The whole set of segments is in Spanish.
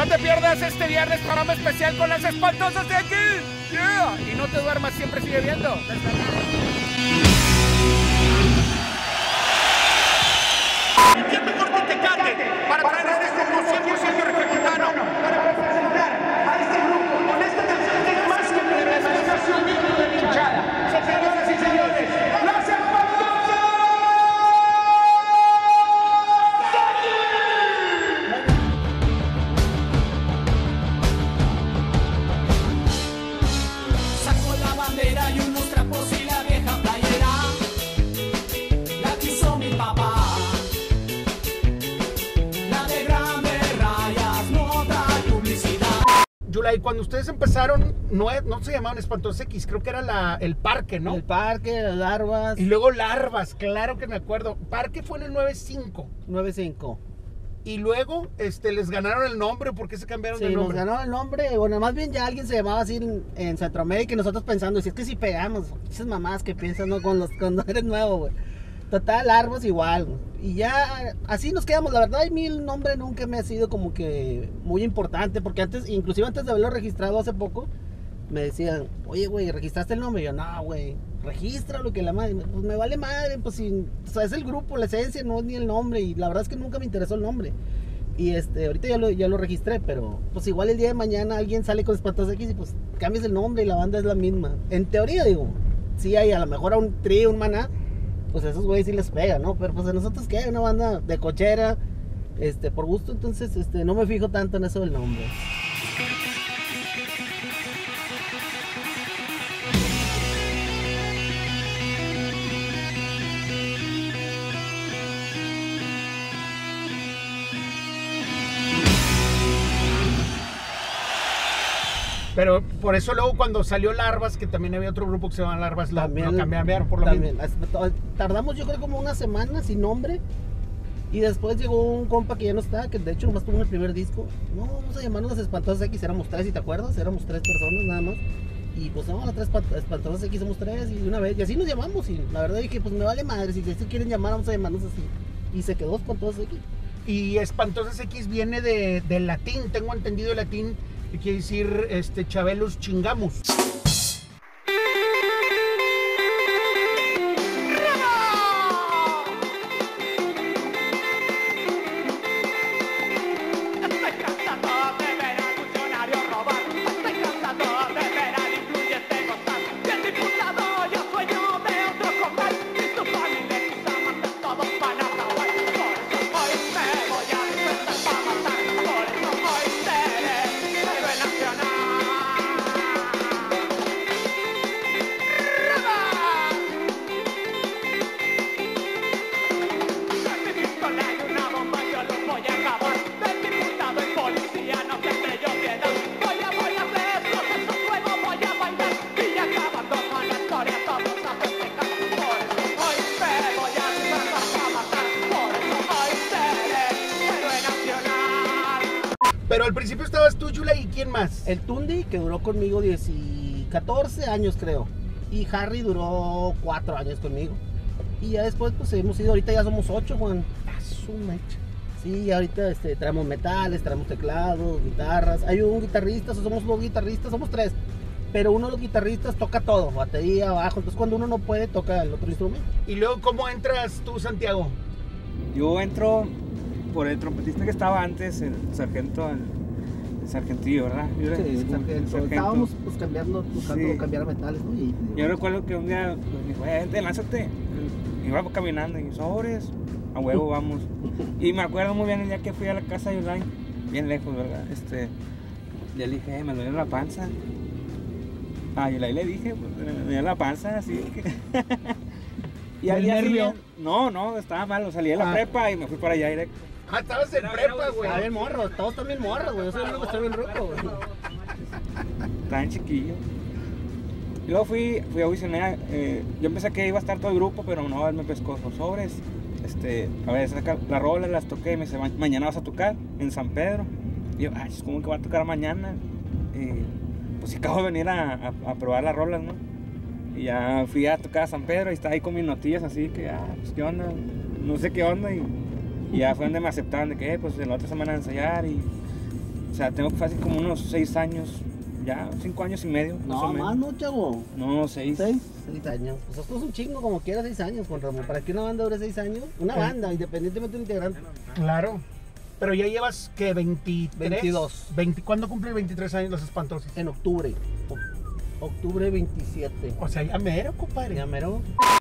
No te pierdas este viernes programa especial con las espantosas de aquí. Yeah. Y no te duermas, siempre sigue viendo. ¿Quién mejor que Tecate para traer este grupo 100% regiomontano? Para presentar a este grupo con esta canción que es más que una representación digna de la hinchada. Señoras y señores, las espantosas. Saco la bandera y unos trapos y la vieja playera, la que usó mi papá. Yulai, cuando ustedes empezaron, no se llamaban Espantosos X, creo que era el Parque, ¿no? El Parque, las Larvas. Y luego Larvas, claro que me acuerdo. Parque fue en el 9-5. 9-5. Y luego les ganaron el nombre. ¿Por qué se cambiaron de Sí, nos nombre? ganaron el nombre. Bueno, más bien ya alguien se llamaba así en Centroamérica y nosotros pensando, si es que si pegamos, esas mamás que piensan, ¿no? Cuando eres nuevo, güey. Total, Larvas igual. Y ya así nos quedamos. La verdad, a mí el nombre nunca me ha sido como que muy importante. Porque antes, inclusive antes de haberlo registrado hace poco, me decían, oye, güey, ¿registraste el nombre? Y yo, no, güey, regístralo, que la madre. Pues me vale madre, pues si, o sea, es el grupo, la esencia, no es ni el nombre. Y la verdad es que nunca me interesó el nombre. Y ahorita ya lo registré, pero pues igual el día de mañana alguien sale con Espantosos X y pues cambias el nombre y la banda es la misma. En teoría, digo, sí hay a lo mejor a un Tri, un Maná, pues a esos güeyes sí les pega, ¿no? Pero pues a nosotros que hay una banda de cochera, por gusto, entonces no me fijo tanto en eso del nombre. Pero por eso luego cuando salió Larvas, que también había otro grupo que se llama Larvas, lo cambiaron por lo también. mismo. Tardamos yo creo como una semana sin nombre. Y después llegó un compa que ya no está, que de hecho nomás tuvo en el primer disco. No, vamos a llamarnos Los Espantosos X, éramos 3, ¿y te acuerdas? Éramos 3 personas nada más. Y pues vamos a las 3 Espantosos X, somos 3 y una vez, y así nos llamamos. Y la verdad dije, pues me vale madre, si se quieren llamar, vamos a llamarnos así. Y se quedó Espantosos X. Y Espantosos X viene del latín, tengo entendido el latín, que quiere decir Chabelus chingamus. Pero al principio estabas tú, Yula, ¿y quién más? El Tundi, que duró conmigo 14 años creo. Y Harry duró 4 años conmigo. Y ya después pues hemos ido, ahorita ya somos 8, Juan. A su mecha. Sí, ahorita traemos metales, traemos teclados, guitarras. Hay un guitarrista, somos 2 guitarristas, somos 3. Pero uno de los guitarristas toca todo, batería, bajo. Entonces cuando uno no puede, toca el otro instrumento. Y luego, ¿cómo entras tú, Santiago? Yo entro por el trompetista que estaba antes, el sargentillo, ¿verdad? Sí, el sargento. Estábamos pues buscando cambiar metales, ¿no? Yo recuerdo que un día me dijo, vente, lánzate. Y iba caminando y sobres, a huevo vamos. Y me acuerdo muy bien el día que fui a la casa de Yulai, bien lejos, ¿verdad? Le dije, me duele la panza. A Yulai le dije, pues, me duele la panza, así que... Y al día siguiente, no, estaba mal, salí de la prepa y me fui para allá directo. Ah, estabas en prepa, güey. Estaba bien morro, todos están bien morros, güey. Yo soy el único que estoy bien roco, güey. Tan chiquillo. Y luego fui a audicionar. Yo pensé que iba a estar todo el grupo, pero no, él me pescó los sobres. A ver, saca las rolas, las toqué y me dice, mañana vas a tocar en San Pedro. Y yo, ay, ¿cómo que va a tocar mañana? Pues si acabo de venir a probar las rolas, ¿no? Y ya fui a tocar a San Pedro y estaba ahí con mis notillas así que, pues qué onda, no sé qué onda. Y ya fue donde me aceptaron de que, pues en la otra semana a ensayar. Y O sea, tengo fácil como unos 6 años, ya, 5 años y medio. Más o No, menos. más no, chavo. No, 6. 6 años. Pues esto es un chingo, como quiera, 6 años, Juan Ramón. Para que una banda dure 6 años, una banda, independientemente del integrante. Claro. Pero ya llevas, ¿qué? 23. 22. 20, ¿cuándo cumple 23 años Los Espantosos? En octubre. Octubre 27. O sea, ya mero, compadre. Ya mero.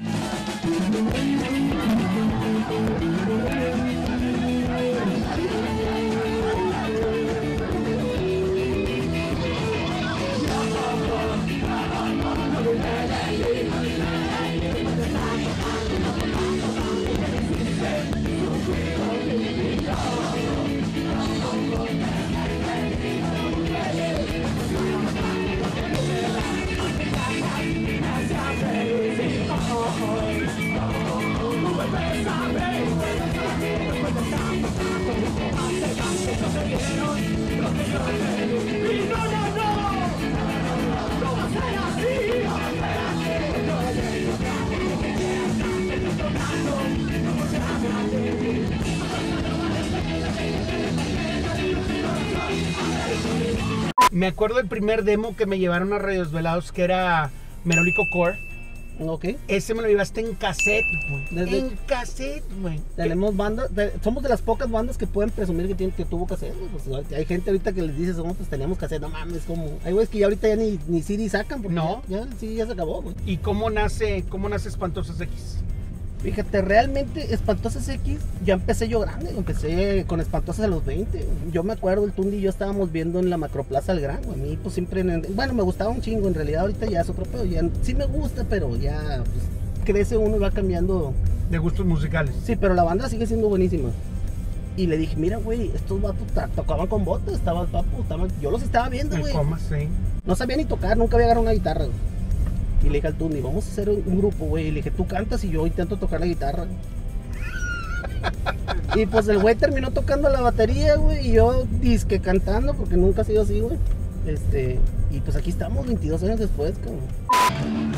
Me acuerdo del primer demo que me llevaron a Radio Desvelados, que era Merolico Core. Ok. Ese me lo llevaste en cassette, güey. Desde- En cassette, güey. Tenemos bandas, somos de las pocas bandas que pueden presumir que tuvo cassette. Pues, hay gente ahorita que les dice, pues teníamos cassette, no mames, como. Hay güeyes que ya ahorita ya ni CD sacan, porque No. ya el CD ya se acabó, güey. ¿Y cómo nace Espantosas X? Fíjate, realmente Espantosas X, ya empecé yo grande, empecé con Espantosas a los 20. Yo me acuerdo, el Tundi y yo estábamos viendo en la Macroplaza El Gran, güey. A mí pues siempre, bueno, me gustaba un chingo, en realidad ahorita ya es otro pedo, ya sí me gusta, pero ya pues, crece uno y va cambiando. De gustos musicales. Sí, pero la banda sigue siendo buenísima. Y le dije, mira, güey, estos vatos tocaban con botas, yo los estaba viendo, El güey. coma, sí. No sabía ni tocar, nunca había agarrado una guitarra, güey. Y le dije al Tundi, vamos a hacer un grupo, güey. Y le dije, tú cantas y yo intento tocar la guitarra. Y pues el güey terminó tocando la batería, güey. Y yo disque cantando, porque nunca ha sido así, güey. Y pues aquí estamos 22 años después, cabrón.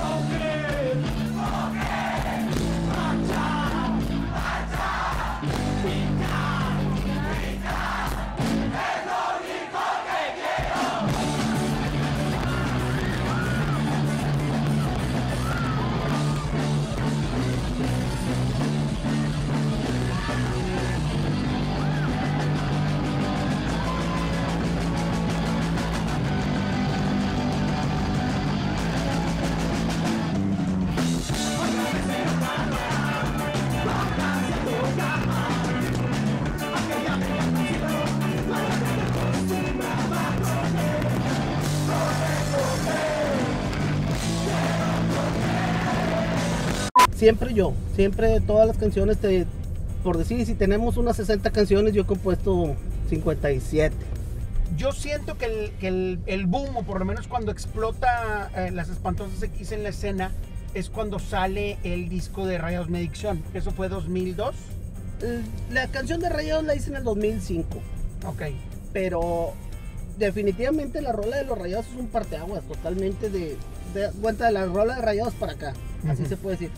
Siempre todas las canciones, por decir, si tenemos unas 60 canciones, yo he compuesto 57. Yo siento que el boom, o por lo menos cuando explota Las Espantosas X en la escena, es cuando sale el disco de Rayados Me Adicción. Eso fue 2002. La canción de Rayados la hice en el 2005, Ok. pero definitivamente la rola de los Rayados es un parteaguas, totalmente de cuenta de la rola de Rayados para acá, así Ujú. se puede decir.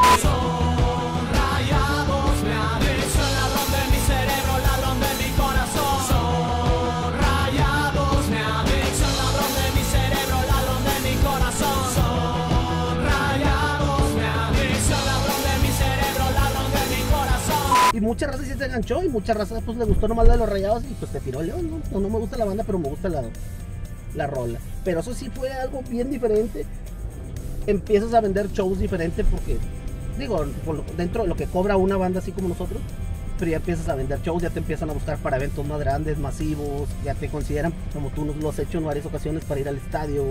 Rayados me adicción, ladrón de mi cerebro, ladrón de mi corazón. Son rayados me adicción, ladrón de mi cerebro, ladrón de mi corazón. Son rayados me adicción, ladrón de mi cerebro, ladrón de mi corazón. Y mucha raza sí se enganchó y mucha raza pues le gustó nomás la de los Rayados y pues te tiró león, ¿no? No me gusta la banda, pero me gusta la rola. Pero eso sí fue algo bien diferente. Empiezas a vender shows diferentes porque, digo, dentro de lo que cobra una banda así como nosotros, pero ya empiezas a vender shows, ya te empiezan a buscar para eventos más grandes, masivos, ya te consideran, como tú nos lo has hecho en varias ocasiones, para ir al estadio.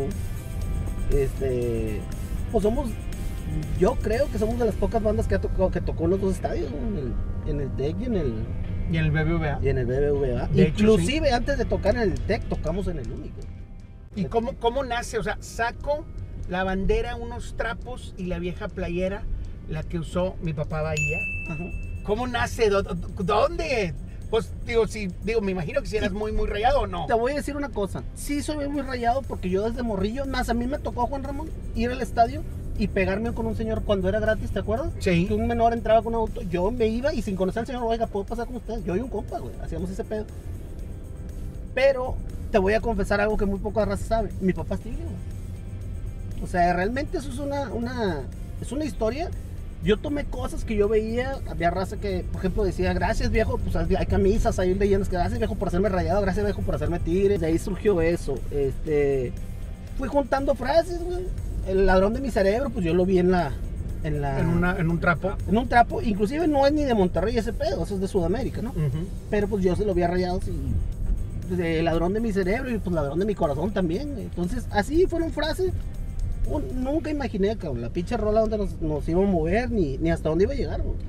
Pues yo creo que somos de las pocas bandas que tocó en los dos estadios, ¿no? En el TEC y en el BBVA. BBVA. De hecho, Inclusive antes de tocar en el TEC tocamos en el único. ¿Y cómo nace? O sea, saco la bandera, unos trapos y la vieja playera, la que usó mi papá Bahía. Ajá. ¿Cómo nace? ¿Dónde? Pues me imagino que si eras muy rayado o no. Te voy a decir una cosa, sí soy muy rayado porque yo desde morrillo, más a mí me tocó, Juan Ramón, ir al estadio y pegarme con un señor cuando era gratis, ¿te acuerdas? Sí. Que un menor entraba con un auto, yo me iba y sin conocer al señor, oiga, ¿puedo pasar con usted? Yo y un compa, güey, hacíamos ese pedo. Pero te voy a confesar algo que muy poca raza sabe. Mi papá es tigre, güey. O sea, realmente eso es una historia. Yo tomé cosas que yo veía, había raza que, por ejemplo, decía, gracias viejo, pues hay camisas, hay leyendas que gracias viejo por hacerme rayado, gracias viejo por hacerme tigre. De ahí surgió eso. Fui juntando frases, güey. El ladrón de mi cerebro, pues yo lo vi en un trapo. En un trapo, inclusive no es ni de Monterrey ese pedo, eso es de Sudamérica, ¿no? Pero pues yo se lo había rayado así. El ladrón de mi cerebro y pues ladrón de mi corazón también, güey. Entonces, así fueron frases. Nunca imaginé, cabrón, la pinche rola donde nos iba a mover, ni hasta dónde iba a llegar, güey.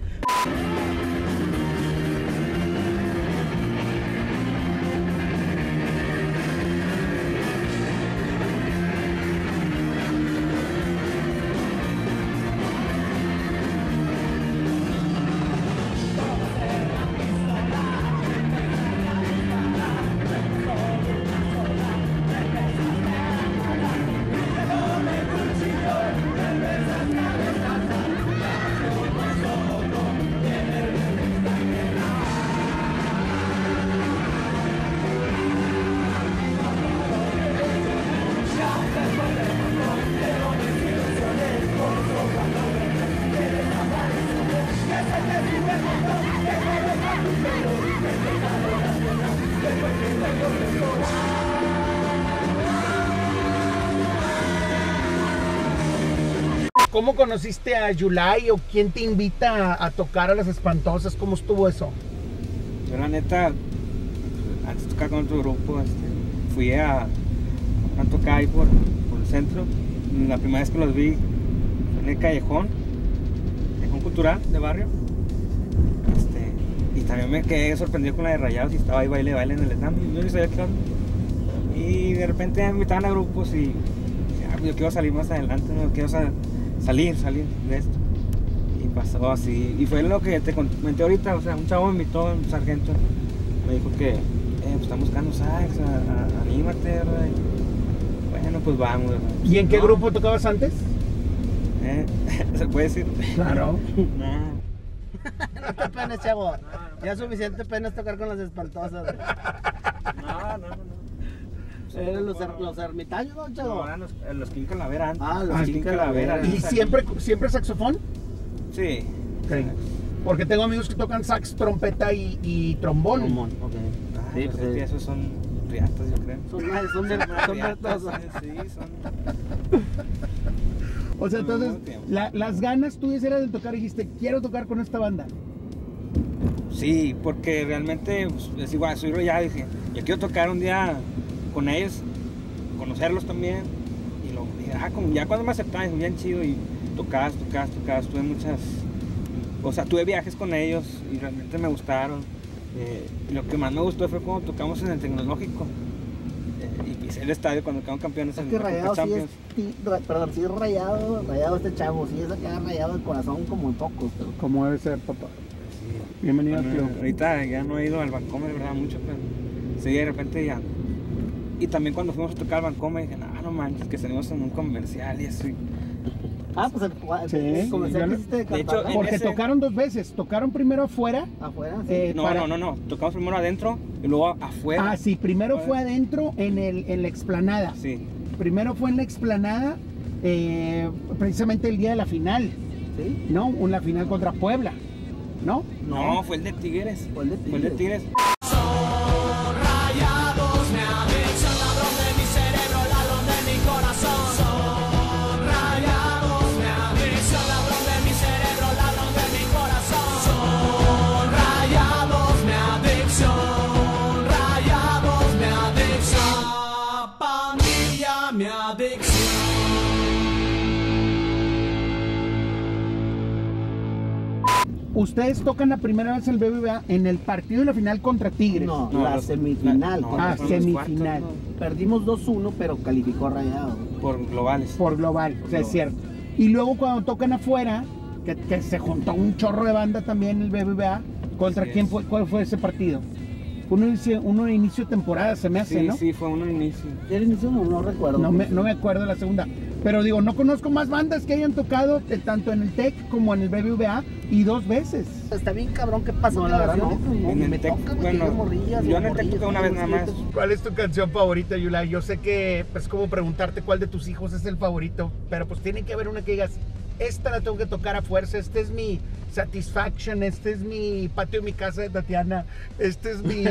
¿Cómo conociste a Yulai o quién te invita a tocar a Las Espantosas? ¿Cómo estuvo eso? Yo la neta, antes de tocar con otro grupo, fui a tocar ahí por el centro. La primera vez que los vi fue en el callejón cultural de barrio. Y también me quedé sorprendido con la de Rayados y estaba ahí baile en el stand. Yo ni sabía qué onda. Y de repente me invitaban a grupos y yo quiero salir más adelante, no quiero salir de esto. Y pasó así. Y fue lo que te comenté ahorita, o sea, un chavo me invitó, un sargento, me dijo que pues están buscando sax, anímate, ¿verdad? Y, bueno, pues vamos, ¿verdad? ¿Y en qué grupo tocabas antes? ¿Se puede decir? Claro. No te penes, chavo. Ya suficiente pena es tocar con Las Espantosas. No. Eran los ermitaños, ¿no, chavo? No, eran los King Calavera antes. Los King Calavera. ¿Y siempre saxofón? Sí. Okay. Porque tengo amigos que tocan sax, trompeta y trombón. Sí, pues esos son riatas, yo creo. Son riatas, sí, son. O sea, entonces, las ganas tuyas eran de tocar y dijiste, quiero tocar con esta banda. Sí, porque realmente pues, es igual, soy rayado, dije, yo quiero tocar un día con ellos, conocerlos también. Y luego dije, ya cuando me aceptaban, bien chido. Y tocabas, tuve muchas, o sea, tuve viajes con ellos y realmente me gustaron. Lo que más me gustó fue cuando tocamos en el Tecnológico. Y pisé el estadio cuando quedamos campeones en el Rayado Champions. Sí es rayado este chavo, sí es acá rayado el corazón como en pocos. Pero... Como debe ser, papá. Sí. Bienvenido al club. Ahorita ya no he ido al Bancomer, ¿verdad? Mucho, pero sí, de repente ya. Y también cuando fuimos a tocar al Bancomer dije, no manches, que salimos en un comercial y así. Pues el comercial que hiciste de hecho, porque tocaron dos veces. Tocaron primero afuera. ¿Afuera? Sí. No. Tocamos primero adentro y luego afuera. Ah, sí, primero fue adentro en la explanada. Sí. Primero fue en la explanada, precisamente el día de la final. ¿Sí? ¿No? La final contra Puebla. ¿No? No, fue el de Tigres. Fue el de Tigres. Ustedes tocan la primera vez el BBVA en el partido de la final contra Tigres. No, la semifinal. Semifinal. Perdimos 2-1, pero calificó Rayado. Por globales. Por global, o sea, es cierto. Y luego cuando tocan afuera, que se juntó un chorro de banda también el BBVA, ¿contra quién fue? ¿Cuál fue ese partido? Fue uno de inicio de temporada, se me hace, ¿no? Sí, fue uno de inicio. ¿El inicio? No recuerdo. No me acuerdo la segunda. Pero digo, no conozco más bandas que hayan tocado tanto en el TEC como en el BBVA y 2 veces. Está bien cabrón que pasó. No, la verdad, no. En el TEC, bueno, yo en el TEC toqué una vez nada más. ¿Cuál es tu canción favorita, Yula? Yo sé que es como preguntarte cuál de tus hijos es el favorito, pero pues tiene que haber una que digas, esta la tengo que tocar a fuerza, este es mi Satisfaction, este es mi patio de mi casa de Tatiana, este es mi...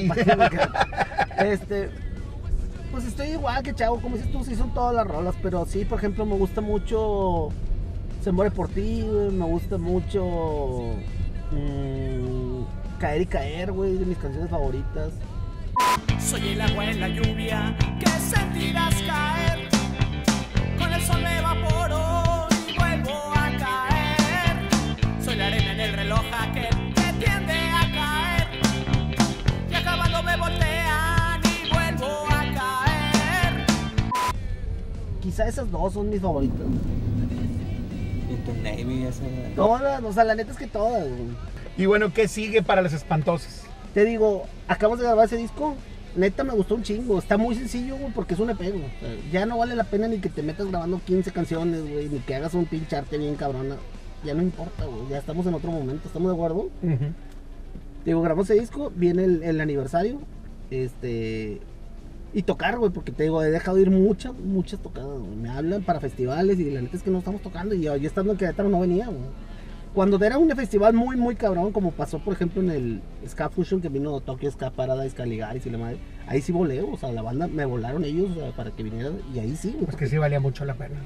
Pues estoy igual que Chavo, como dices tú, sí son todas las rolas, pero sí, por ejemplo, me gusta mucho Se muere por ti, güey, me gusta mucho Caer y caer, güey, de mis canciones favoritas. Soy el agua en la lluvia que sentirás caer. Con el sol me evaporo y vuelvo a caer. Soy la arena en el reloj aquel que tiende a caer. Y acabando me voltean y vuelvo a caer. Quizá esas dos son mis favoritas. Y tu Navy, esa. Todas, o sea, la neta es que todas, güey. Y bueno, ¿qué sigue para Las Espantosas? Te digo, acabamos de grabar ese disco, neta me gustó un chingo, está muy sencillo, güey, porque es un EP, güey. O sea, ya no vale la pena ni que te metas grabando 15 canciones, güey, ni que hagas un pinche arte bien cabrona. Ya no importa, güey, ya estamos en otro momento, ¿estamos de acuerdo? Te digo, grabamos ese disco, viene el aniversario, y tocar, güey, porque te digo, he dejado ir muchas tocadas, güey. Me hablan para festivales y la neta es que no estamos tocando, y yo estando en Querétaro no venía, güey. Cuando era un festival muy, muy cabrón, como pasó, por ejemplo, en el Ska Fusion, que vino Tokyo Ska Paradise, Caligaris y la madre, ahí sí volé, o sea, la banda me volaron ellos, o sea, para que vinieran, y ahí sí. Pues que sí valía mucho la pena.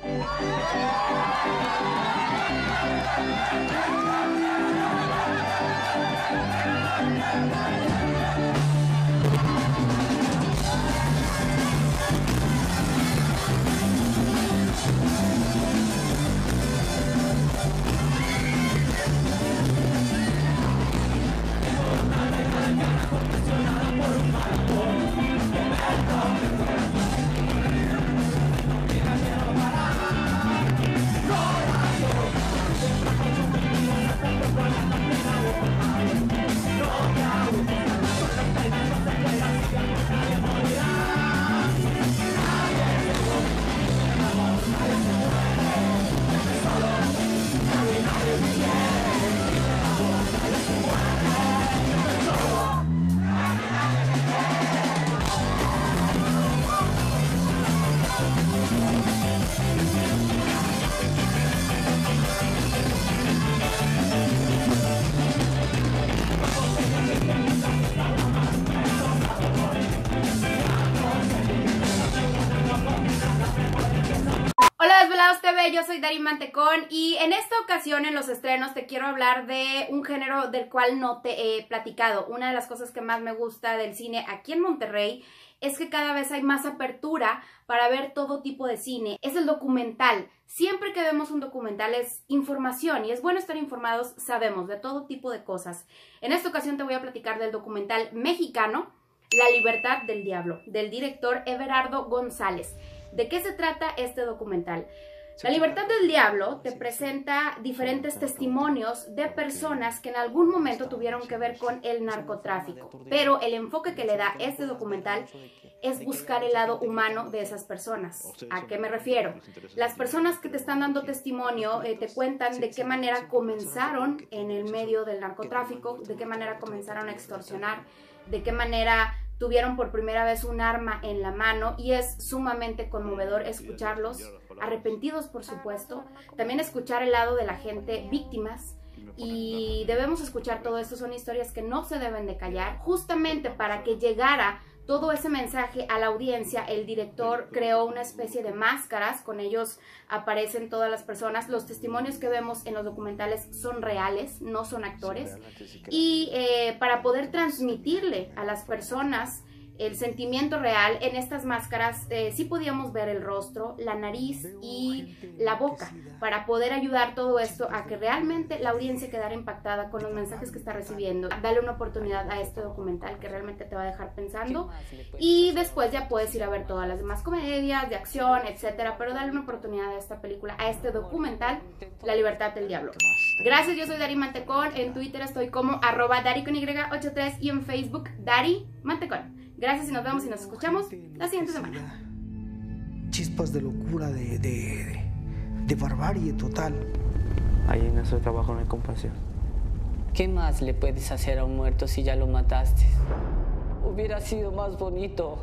Yo soy Dari Mantecón y en esta ocasión en los estrenos te quiero hablar de un género del cual no te he platicado. Una de las cosas que más me gusta del cine aquí en Monterrey es que cada vez hay más apertura para ver todo tipo de cine. Es el documental. Siempre que vemos un documental es información y es bueno estar informados, sabemos de todo tipo de cosas. En esta ocasión te voy a platicar del documental mexicano La Libertad del Diablo, del director Everardo González. ¿De qué se trata este documental? La Libertad del Diablo te presenta diferentes testimonios de personas que en algún momento tuvieron que ver con el narcotráfico, pero el enfoque que le da este documental es buscar el lado humano de esas personas. ¿A qué me refiero? Las personas que te están dando testimonio te cuentan de qué manera comenzaron en el medio del narcotráfico, de qué manera comenzaron a extorsionar, de qué manera tuvieron por primera vez un arma en la mano, y es sumamente conmovedor escucharlos, arrepentidos por supuesto, también escuchar el lado de la gente, víctimas, y debemos escuchar todo esto. Son historias que no se deben de callar. Justamente para que llegara todo ese mensaje a la audiencia, el director creó una especie de máscaras, con ellos aparecen todas las personas. Los testimonios que vemos en los documentales son reales, no son actores, y para poder transmitirle a las personas el sentimiento real, en estas máscaras sí podíamos ver el rostro, la nariz y la boca, para poder ayudar todo esto a que realmente la audiencia quedara impactada con los mensajes que está recibiendo. Dale una oportunidad a este documental que realmente te va a dejar pensando, y después ya puedes ir a ver todas las demás comedias, de acción, etcétera, pero dale una oportunidad a esta película, a este documental, La Libertad del Diablo. Gracias, yo soy Dari Mantecón, en Twitter estoy como @Dari_83 y en Facebook Dari Mantecón. Gracias y nos vemos y nos escuchamos la siguiente semana. chispas de locura, de barbarie total. Ahí en nuestro trabajo no hay compasión. ¿Qué más le puedes hacer a un muerto si ya lo mataste? Hubiera sido más bonito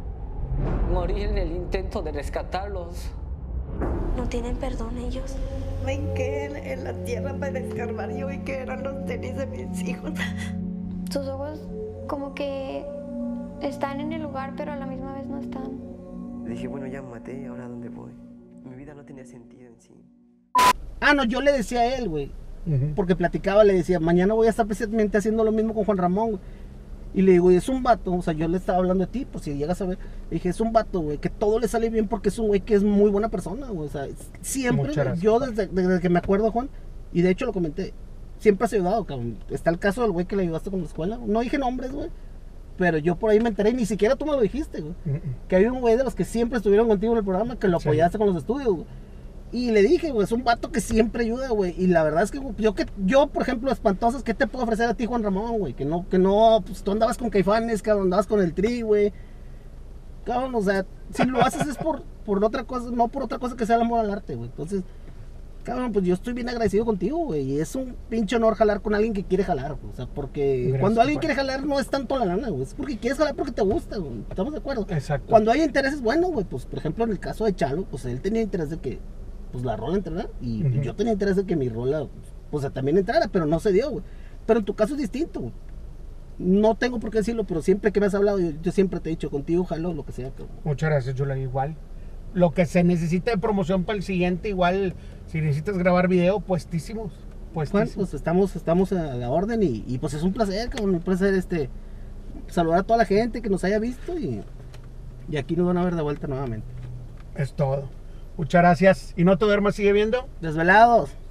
morir en el intento de rescatarlos. No tienen perdón ellos. Ven que en la tierra para escarbar yo vi que eran los tenis de mis hijos. Sus ojos como que están en el lugar, pero a la misma vez no están. Dije, bueno, ya me maté, ¿ahora dónde voy? Mi vida no tenía sentido en sí. Ah, no, yo le decía a él, güey. Porque platicaba, le decía, mañana voy a estar precisamente haciendo lo mismo con Juan Ramón, güey. Y le digo, y es un vato, o sea, yo le estaba hablando de ti, pues si llegas a ver, le dije, es un vato, güey, que todo le sale bien porque es un güey que es muy buena persona, güey, o sea, siempre, yo desde que me acuerdo, Juan, y de hecho lo comenté, siempre has ayudado, cabrón. Está el caso del güey que le ayudaste con la escuela, no dije nombres, güey, pero yo por ahí me enteré, y ni siquiera tú me lo dijiste, güey, que hay un güey de los que siempre estuvieron contigo en el programa, que lo apoyaste con los estudios, güey. Y le dije, güey, es un vato que siempre ayuda, güey. Y la verdad es que, yo, por ejemplo, espantosas, ¿qué te puedo ofrecer a ti, Juan Ramón, güey? Que no, pues tú andabas con Caifanes, cabrón, andabas con el Tri, güey. Cabrón, o sea, si lo haces es por otra cosa, no por otra cosa que sea el amor al arte, güey. Entonces, cabrón, pues yo estoy bien agradecido contigo, güey. Y es un pinche honor jalar con alguien que quiere jalar, güey. O sea, porque gracias, cuando alguien quiere jalar no es tanto la lana, güey. Es porque quieres jalar porque te gusta, güey. ¿Estamos de acuerdo? Exacto. Cuando hay intereses, bueno, güey, pues por ejemplo en el caso de Chalo, pues él tenía interés de que pues la rola entrara y yo tenía interés de que mi rola pues también entrara, pero no se dio, güey. Pero en tu caso es distinto, güey. No tengo por qué decirlo, pero siempre que me has hablado yo siempre te he dicho, contigo jalo lo que sea, cabrón. Muchas gracias, Yula, igual. Lo que se necesite de promoción para el siguiente, igual, si necesitas grabar video, puestísimos. Bueno, pues estamos a la orden y pues es un placer, cabrón, un placer saludar a toda la gente que nos haya visto y aquí nos van a ver de vuelta nuevamente. Es todo. Muchas gracias. ¿Y no te duermas sigue viendo? Desvelados.